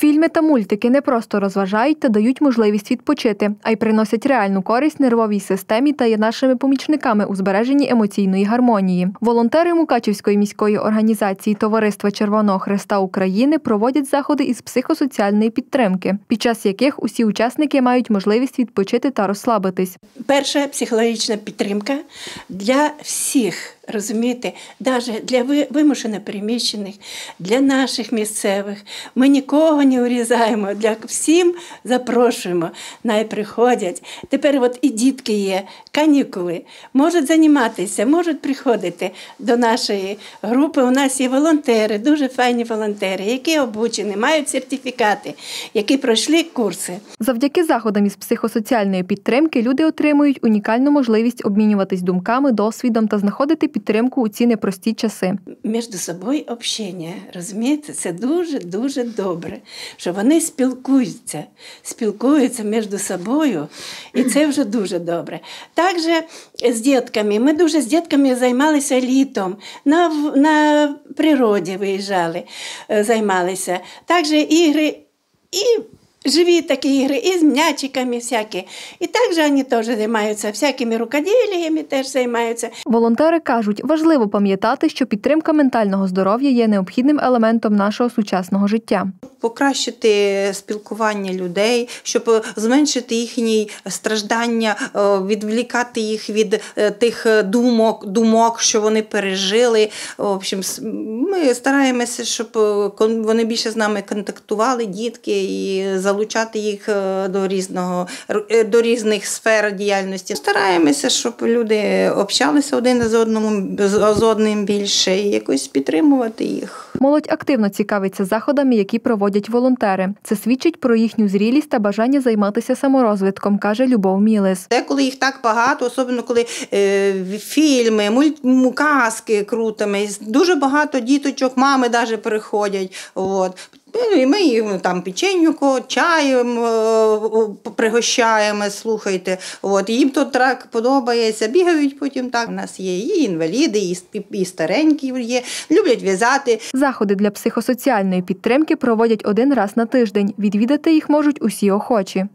Фільми та мультики не просто розважають та дають можливість відпочити, а й приносять реальну користь нервовій системі та є нашими помічниками у збереженні емоційної гармонії. Волонтери Мукачівської міської організації Товариства Червоного Хреста України проводять заходи із психосоціальної підтримки, під час яких усі учасники мають можливість відпочити та розслабитись. Перша психологічна підтримка для всіх. Розумієте, навіть для вимушено переміщених, для наших місцевих. Ми нікого не урізаємо, для всім запрошуємо, най приходять. Тепер от і дітки є, канікули, можуть займатися, можуть приходити до нашої групи. У нас є волонтери, дуже файні волонтери, які обучені, мають сертифікати, які пройшли курси. Завдяки заходам із психосоціальної підтримки люди отримують унікальну можливість обмінюватись думками, досвідом та знаходити підтримку у ці непрості часи. Між собою общення, розумієте, це дуже-дуже добре, що вони спілкуються між собою, і це вже дуже добре. Також з дітками, ми дуже з дітками займалися літом, на природі виїжджали, займалися. Також ігри і живі такі ігри, і з м'ячиками всякі. І також вони теж займаються, всякими рукоділлями теж займаються. Волонтери кажуть, важливо пам'ятати, що підтримка ментального здоров'я є необхідним елементом нашого сучасного життя. Покращити спілкування людей, щоб зменшити їхні страждання, відволікати їх від тих думок, що вони пережили. В общем, ми стараємося, щоб вони більше з нами контактували, дітки, і залучати їх до різних сфер діяльності. Стараємося, щоб люди общалися один з одним більше і якось підтримувати їх. Молодь активно цікавиться заходами, які проводять волонтери. Це свідчить про їхню зрілість та бажання займатися саморозвитком, каже Любов Мілис. Коли їх так багато, особливо коли фільми, казки крутими, дуже багато діточок, мами навіть приходять. І ми їм там печеньку, чаєм пригощаємо, слухайте. Їм то так подобається, бігають потім так. У нас є і інваліди, і старенькі є, люблять в'язати. Заходи для психосоціальної підтримки проводять один раз на тиждень. Відвідати їх можуть усі охочі.